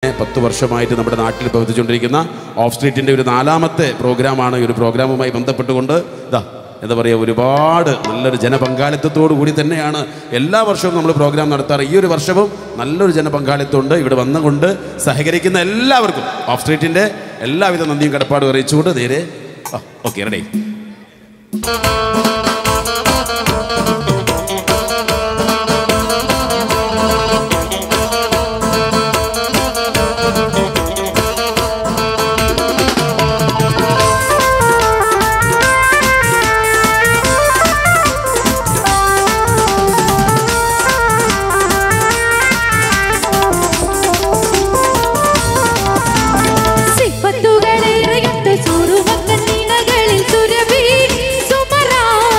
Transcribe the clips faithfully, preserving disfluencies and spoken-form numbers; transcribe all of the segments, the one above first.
പത്ത് വർഷമായിട്ട് നമ്മുടെ നാട്ടിൽ പ്രവർത്തിച്ചുകൊണ്ടിരിക്കുന്ന ഓഫ് സ്ട്രീറ്റിൻ്റെ ഒരു നാലാമത്തെ പ്രോഗ്രാമാണ്. ഈ ഒരു പ്രോഗ്രാമുമായി ബന്ധപ്പെട്ടുകൊണ്ട് ഇതാ എന്താ പറയുക, ഒരുപാട് നല്ലൊരു ജനപങ്കാളിത്തത്തോടു കൂടി തന്നെയാണ് എല്ലാ വർഷവും നമ്മൾ പ്രോഗ്രാം നടത്താറ്. ഈ ഒരു വർഷവും നല്ലൊരു ജനപങ്കാളിത്തമുണ്ട്. ഇവിടെ വന്നുകൊണ്ട് സഹകരിക്കുന്ന എല്ലാവർക്കും ഓഫ് സ്ട്രീറ്റിൻ്റെ എല്ലാവിധ നന്ദിയും കടപ്പാടും അറിയിച്ചുകൊണ്ട് നേരെ ഓക്കെ റെഡി. സുമരാ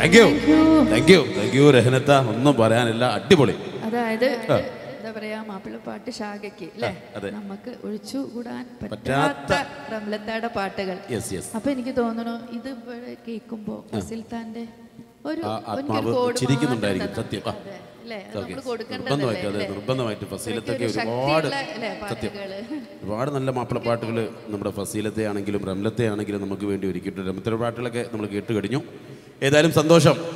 thank you thank you thank you രഹനത്ത, ഒന്നും പറയാനില്ല, അടിപൊളി. അതായത് എന്താ പറയാ, മാപ്പിളപ്പാട്ട് ശാഖയ്ക്ക് അല്ലേ നമുക്ക് ഒഴിച്ചു കൂടാൻ പറ്റാത്ത റംലത്താടെ പാട്ടുകൾ. അപ്പൊ എനിക്ക് തോന്നുന്നു ഇത് കേൾക്കുമ്പോ ഫസിൽത്താന്റെ ഒരു ചിരിക്കുന്നുണ്ടായിരിക്കും. സത്യം, നിർബന്ധമായിട്ട് അതെ, നിർബന്ധമായിട്ട് ഫസീലത്തൊക്കെ ഒരുപാട് സത്യം ഒരുപാട് നല്ല മാപ്പിളപ്പാട്ടുകൾ നമ്മുടെ ഫസീലത്തെ ആണെങ്കിലും റംലത്തെ ആണെങ്കിലും നമുക്ക് വേണ്ടി ഒരുക്കിയിട്ടുണ്ട്. റംലത്തെ പാട്ടുകളൊക്കെ നമ്മൾ കേട്ട് കഴിഞ്ഞു. ഏതായാലും സന്തോഷം.